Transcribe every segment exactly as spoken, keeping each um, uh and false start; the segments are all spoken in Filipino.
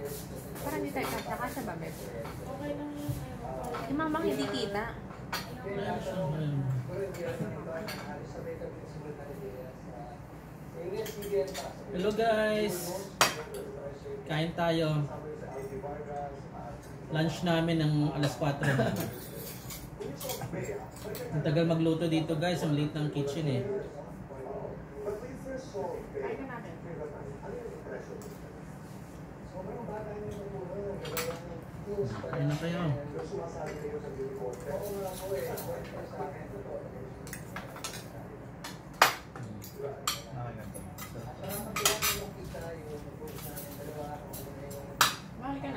Parang hindi tayo kasya-kasya ba, Beb? Okay lang yun. Yung mamang hindi kita. Hello guys! Kain tayo. Lunch namin ng alas kwatro na. Ang tagal magluto dito guys, ang liit ng kitchen eh. Kain ka natin. Kain na kayo. Mahal ka na.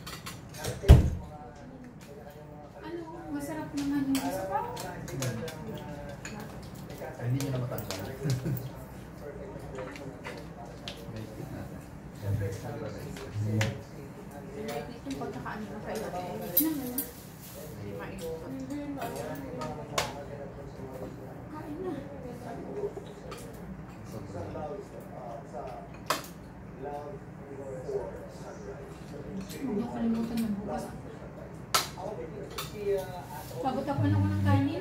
Ano, masarap naman yung isa pa. Hindi nyo na matanggal. Yung pagkakaano na kayo. Mainit. Kain na. Huwag niyo kalimutan na bukas. Pagod-tapan ako ng kanin.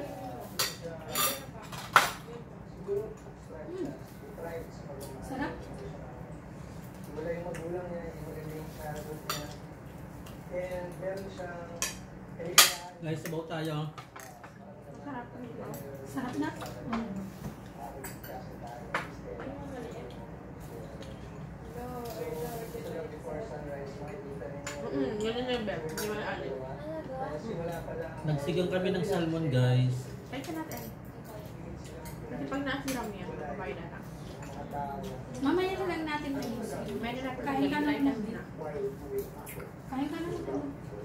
Hmm. Sarap. Wala yung magulang niya, wala yung childhood niya. And meron siyang Guys, sabaw tayo. Sarap ko nito. Sarap na. Mm. Mm, yun yung Beb. Hindi mo na alin. Nagsigang kami ng salmon guys. Kain ka natin. Kasi pag nasiram niya, makabayin na lang. Mamaya na lang natin ayusin. May nilapit Kain ka na na. lang. Kain ka na lang.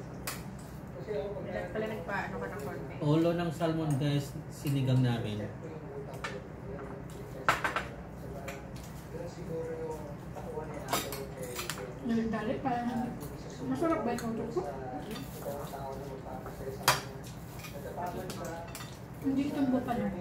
Pala nagpa-ano ka ng konti. Ulo ng salmon guys, sinigang namin. Nalagdali pa. Masarap ba yung utot ko? Hindi tumbo pa lang.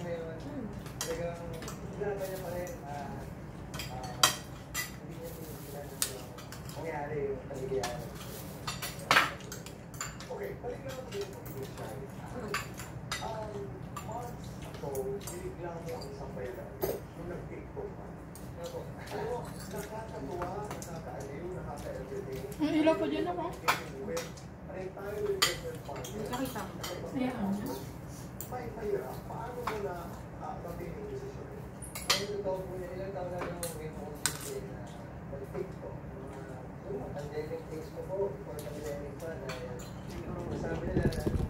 Okay, balik na natin yung pag-ibig. Um, months ago, biniglang mo ang isang bayaran nung nag-tiktok ka. Pero nakakatuwa, nakaka-aliw, nakaka-entertain. Ang ilaw ko dyan ako. Pareho tayo with different partners. Nakita mo. Ayan. May pahirap, paano mo na matin yung desisyon? Ang totoo po niya, ilang taon na lang ngayon ako sisip na mag-tiktok. Mga pandemic days ko po, before pandemic pa, dahil sabi nila na yung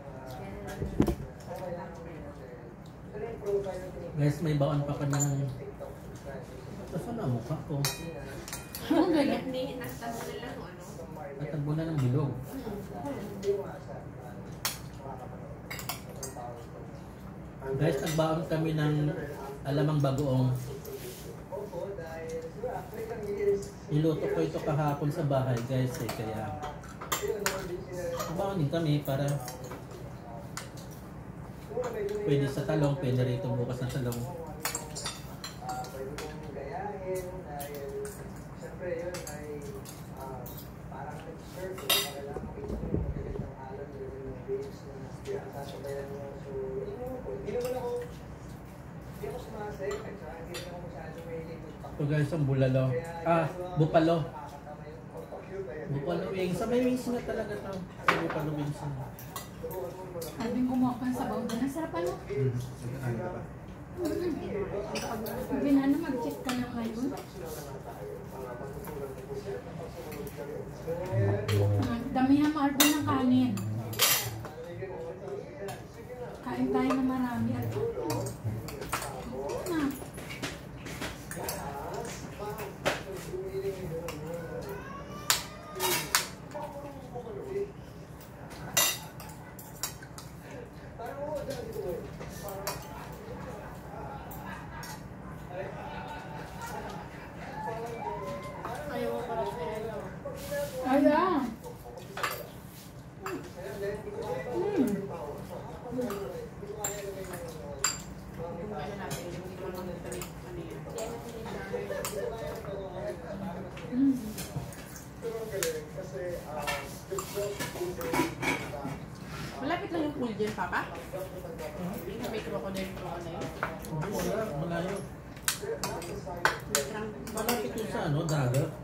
okay lang kami kasi pero yung profile ng tinignan Guys, may baon pa kami ng... Saan na mukha ko? Ang galing. Hindi, nasa mo na lang ano. Natagbo na ng bilog. Guys, nagbaon kami ng alamang bagoong. Niluto ko ito kahapon sa bahay guys eh, kaya nagbaon din kami para pwede sa talong, pwede rito bukas ng talong. Ito guys, ang bulalo. Ah, bupalo. Bupalo wings. Sa may wings na talaga to. Sa bupalo wings na. Alvin, kumuha ka ng sabaw doon. Ang sarap ano? Hindi na na mag-check ka na ngayon. Damihan mo Alvin ng kanin. Kain tayo na marami. At na. Ayan. Hmm. lang yung pool dyan, Papa? Sa may crocodile crocodile. Wala, malayo. Trunk. Malapit yun sa ano, dagat.